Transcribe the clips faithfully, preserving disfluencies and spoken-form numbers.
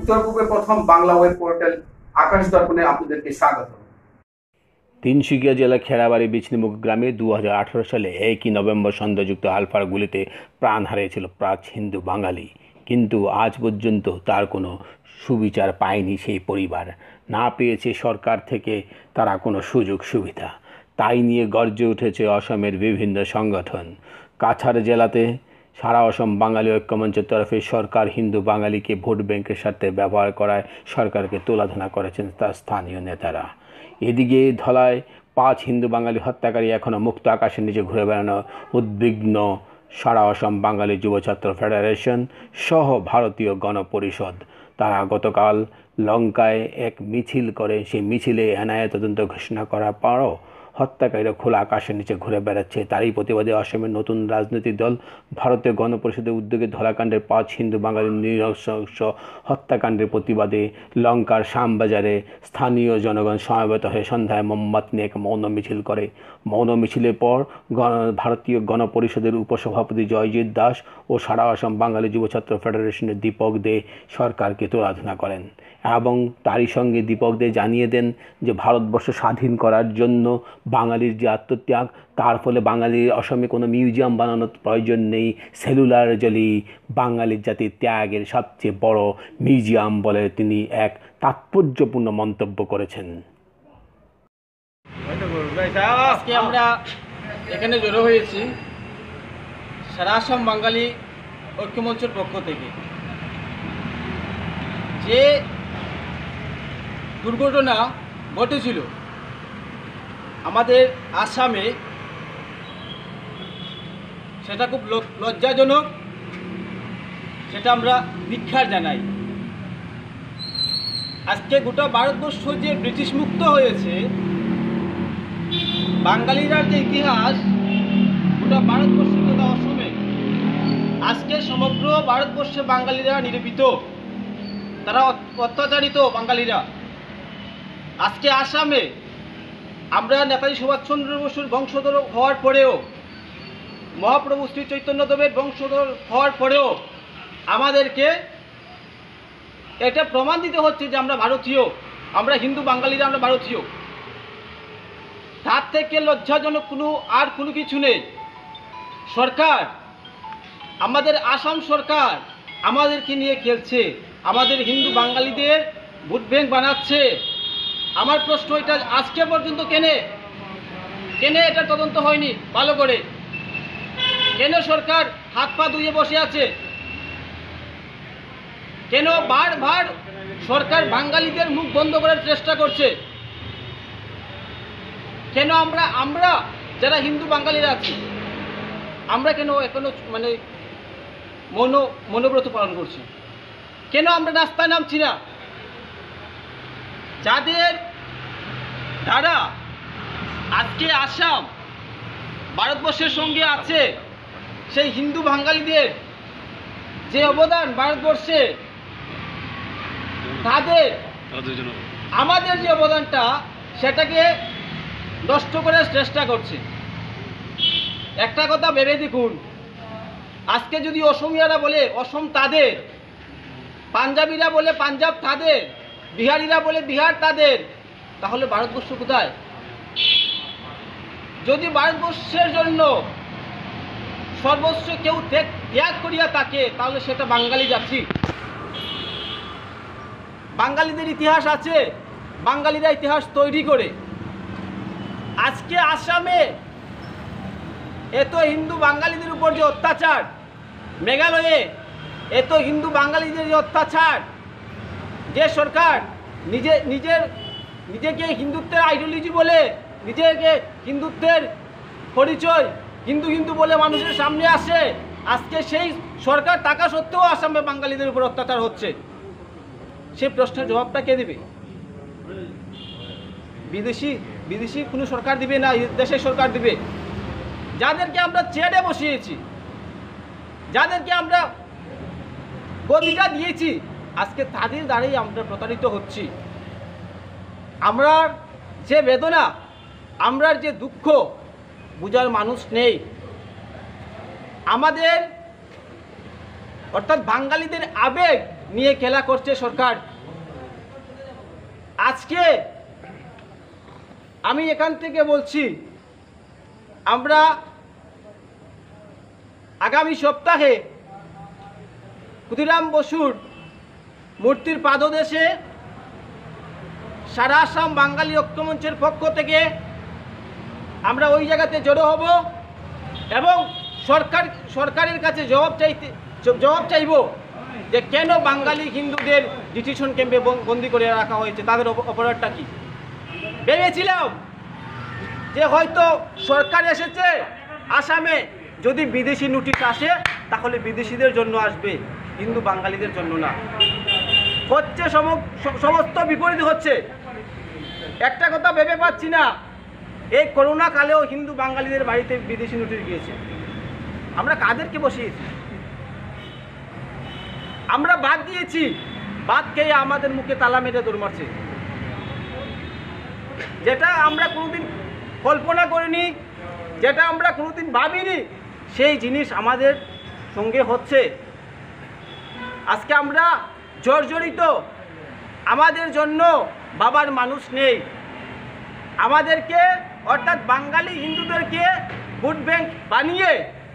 উত্তর পূর্বে প্রথম বাংলা ওয়েব পোর্টাল আকাশ দর্পণে আপনাদেরকে স্বাগত। তিনসুকিয়া জেলা খেরাবাড়ি বিছনিমুখ গ্রামে দু হাজার আঠারো সালে একই নভেম্বর সন্দেহযুক্ত আলফার গুলিতে প্রাণ হারিয়েছিল প্রাচ হিন্দু বাঙালি, কিন্তু আজ পর্যন্ত তার কোনো সুবিচার পায়নি সেই পরিবার, না পেয়েছে সরকার থেকে তারা কোনো সুযোগ সুবিধা। তাই নিয়ে গর্জে উঠেছে অসমের বিভিন্ন সংগঠন। কাছাড় জেলাতে সারা অসম বাঙালি ঐক্যমঞ্চের তরফে সরকার হিন্দু বাঙালিকে ভোট ব্যাংকের সাথে ব্যবহার করায় সরকারকে তুলাধনা করেছেন তার স্থানীয় নেতারা। এদিকে ধলায় পাঁচ হিন্দু বাঙালি হত্যাকারী এখনও মুক্ত আকাশের নিচে ঘুরে বেড়ানো উদ্বিগ্ন সারা অসম বাঙালি যুব ছাত্র ফেডারেশন সহ ভারতীয় গণপরিষদ। তারা গতকাল লঙ্কায় এক মিছিল করে সেই মিছিলে এনআইএ তদন্ত ঘোষণা করার পরও হত্যাকারীরা খোলা আকাশের নিচে ঘুরে বেড়াচ্ছে। তারই প্রতিবাদে অসমের নতুন রাজনৈতিক দল ভারতীয় গণপরিষদের উদ্যোগে ধলাকাণ্ডের পাঁচ হিন্দু বাঙালি নৃশংস হত্যাকাণ্ডের প্রতিবাদে লঙ্কার শ্যামবাজারে স্থানীয় জনগণ সমবেত হয়ে সন্ধ্যায় মোমবাতি নিয়ে এক মৌন মিছিল করে। মৌন মিছিলের পর ভারতীয় গণপরিষদের উপসভাপতি জয়জিৎ দাস ও সারা অসম বাঙালি যুব ছাত্র ফেডারেশনের দীপক দে সরকারকে তুলাধনা করেন এবং তারই সঙ্গে দীপক দে জানিয়ে দেন যে ভারতবর্ষ স্বাধীন করার জন্য বাঙালির যে আত্মত্যাগ, তার ফলে বাঙালির অসমে কোনো মিউজিয়াম বানানোর প্রয়োজন নেই, সেলুলার জেলি বাঙালির জাতির ত্যাগের সবচেয়ে বড় মিউজিয়াম বলে তিনি এক তাৎপর্যপূর্ণ মন্তব্য করেছেন। আজকে আমরা এখানে জড়ো হয়েছি সারা অসম বাঙালি ঐক্যমঞ্চের পক্ষ থেকে। যে দুর্ঘটনা ঘটেছিল আমাদের আসামে, সেটা খুব লজ্জাজনক, সেটা আমরা ধিক্কার জানাই। আজকে গোটা ভারতবর্ষ যে ব্রিটিশ মুক্ত হয়েছে, বাঙালিরা যে ইতিহাস গোটা ভারতবর্ষের তথা অসমে, আজকে সমগ্র ভারতবর্ষে বাঙালিরা নিরূপিত, তারা অত্যাচারিত বাঙালিরা। আজকে আসামে আমরা নেতাজি সুভাষচন্দ্র বসুর বংশধর হওয়ার পরেও, মহাপ্রভু শ্রী চৈতন্যদেবের বংশধর হওয়ার পরেও আমাদেরকে এটা প্রমাণ দিতে হচ্ছে যে আমরা ভারতীয়, আমরা হিন্দু বাঙালিরা, আমরা ভারতীয়। তার থেকে লজ্জাজনক কোনো আর কোনো কিছু নেই। সরকার, আমাদের আসাম সরকার আমাদেরকে নিয়ে খেলছে, আমাদের হিন্দু বাঙালিদের ভোট ব্যাংক বানাচ্ছে। আমার প্রশ্ন এটা, আজকে পর্যন্ত কেনে কেনে এটা তদন্ত হয়নি ভালো করে? কেন সরকার হাত পা ধুয়ে বসে আছে? কেন বারবার সরকার বাঙালিদের মুখ বন্ধ করার চেষ্টা করছে? কেন আমরা আমরা যারা হিন্দু বাঙালিরা আছি, আমরা কেন এখনো মানে মন মনোব্রত পালন করছি? কেন আমরা রাস্তায় নামছি না? যাদের দ্বারা আজকে আসাম ভারতবর্ষের সঙ্গে আছে, সেই হিন্দু বাঙালিদের যে অবদান ভারতবর্ষে, তাদের আমাদের যে অবদানটা সেটাকে নষ্ট করার চেষ্টা করছে। একটা কথা ভেবে দেখুন, আজকে যদি অসমিয়ারা বলে অসম তাদের, পাঞ্জাবিরা বলে পাঞ্জাব তাদের, বিহারিরা বলে বিহার তাদের, তাহলে ভারতবর্ষ কোথায়? যদি ভারতবর্ষের জন্য সর্বস্ব কেউ ত্যাগ করিয়া থাকে, তাহলে সেটা বাঙালি জাতি। বাঙালিদের ইতিহাস আছে, বাঙালিরা ইতিহাস তৈরি করে। আজকে আসামে এত হিন্দু বাঙালিদের উপর যে অত্যাচার, মেঘালয়ে এত হিন্দু বাঙালিদের যে অত্যাচার, যে সরকার নিজে নিজের নিজেকে হিন্দুত্বের আইডিওলজি বলে, নিজেকে হিন্দুত্বের পরিচয় হিন্দু হিন্দু বলে মানুষের সামনে আসে, আজকে সেই সরকার থাকা সত্ত্বেও আসামে বাঙালিদের উপর অত্যাচার হচ্ছে। সেই প্রশ্নের জবাবটা কে দেবে? বিদেশি বিদেশি কোনো সরকার দিবে না, দেশের সরকার দিবে। যাদেরকে আমরা চেয়ারে বসিয়েছি, যাদেরকে আমরা গদিটা দিয়েছি, আজকে তাদের দ্বারাই আমরা প্রতারিত হচ্ছি। আমরা যে বেদনা, আমরা যে দুঃখ বুঝার মানুষ নেই। আমাদের অর্থাৎ বাঙালিদের আবেগ নিয়ে খেলা করছে সরকার। আজকে আমি এখান থেকে বলছি, আমরা আগামী সপ্তাহে ক্ষুদিরাম বসুর মূর্তির পাদদেশে সারা আসাম বাঙালি ঐক্যমঞ্চের পক্ষ থেকে আমরা ওই জায়গাতে জড়ো হব এবং সরকার সরকারের কাছে জবাব চাইতে জবাব চাইব যে কেন বাঙালি হিন্দুদের ডিটেনশন ক্যাম্পে বন্দি করে রাখা হয়েছে, তাদের অপরাধটা কি। ভেবেছিলাম যে হয়তো সরকার এসেছে আসামে, যদি বিদেশি নোটিশ আসে তাহলে বিদেশিদের জন্য আসবে, হিন্দু বাঙালিদের জন্য না। হচ্ছে সমস্ত বিপরীত হচ্ছে। একটা কথা ভেবে পাচ্ছি না, এই করোনা কালেও হিন্দু বাঙালিদের বাড়িতে বিদেশি নোটিশ গিয়েছে। আমরা কাদেরকে বসিয়েছি? আমরা বাদ দিয়েছি, বাদ খেয়ে আমাদের মুখে তালা মেরে দৌড় মারছে। যেটা আমরা কোনোদিন কল্পনা করিনি, যেটা আমরা কোনোদিন ভাবিনি, সেই জিনিস আমাদের সঙ্গে হচ্ছে। আজকে আমরা জর্জরিত, আমাদের জন্য বাবার মানুষ নেই। আমাদেরকে অর্থাৎ বাঙালি হিন্দুদেরকে ভোট ব্যাংক বানিয়ে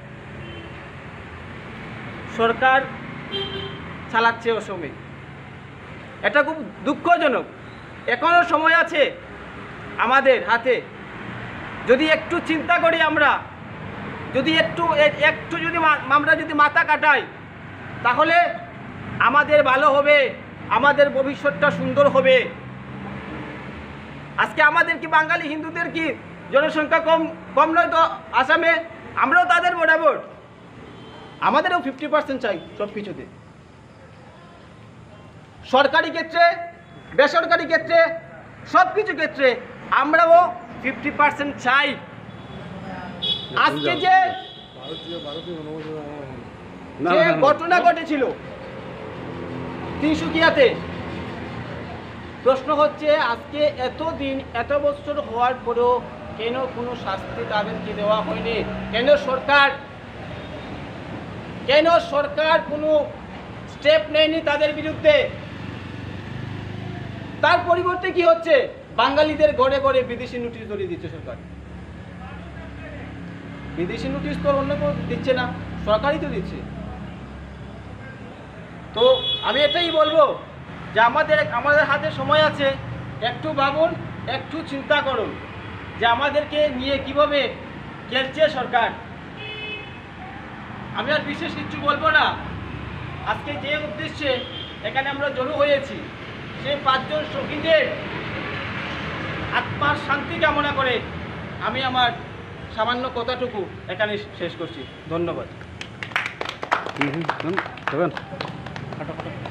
সরকার চালাচ্ছে অসমে। এটা খুব দুঃখজনক। এখনও সময় আছে আমাদের হাতে, যদি একটু চিন্তা করি আমরা, যদি একটু একটু যদি আমরা যদি মাথা কাটাই, তাহলে আমাদের ভালো হবে, আমাদের ভবিষ্যৎটা সুন্দর হবে। আজকে আমাদের কি বাঙালি হিন্দুদের কি জনসংখ্যা কম কম নয় তো আসামে? আমরাও তাদের বরাবর, আমাদেরও ফিফটি পার্সেন্ট চাই সব কিছুতে, সরকারি ক্ষেত্রে বেসরকারি ক্ষেত্রে সব কিছু ক্ষেত্রে আমরাও ফিফটি পার্সেন্ট চাই। আজকে যে যে ঘটনা ঘটেছিল তিনসুকিয়াতে, প্রশ্ন হচ্ছে আজকে এতদিন এত বছর হওয়ার পরেও কেন কোনো শাস্তি তাদেরকে দেওয়া হয়নি? কেন সরকার কেন সরকার কোনো স্টেপ নেয়নি তাদের বিরুদ্ধে? তার পরিবর্তে কি হচ্ছে? বাঙালিদের ঘরে ঘরে বিদেশি নোটিশ ধরিয়ে দিচ্ছে সরকার। বিদেশি নোটিশ তো অন্য কেউ দিচ্ছে না, সরকারই তো দিচ্ছে। তো আমি এটাই বলবো যে আমাদের আমাদের হাতে সময় আছে, একটু ভাবুন, একটু চিন্তা করুন যে আমাদেরকে নিয়ে কিভাবে খেলছে সরকার। আমি আর বিশেষ কিছু বলবো না। আজকে যে উদ্দেশ্যে এখানে আমরা জড়ো হয়েছি, সেই পাঁচজন শহীদের আত্মার শান্তি কামনা করে আমি আমার সামান্য কথাটুকু এখানে শেষ করছি। ধন্যবাদ।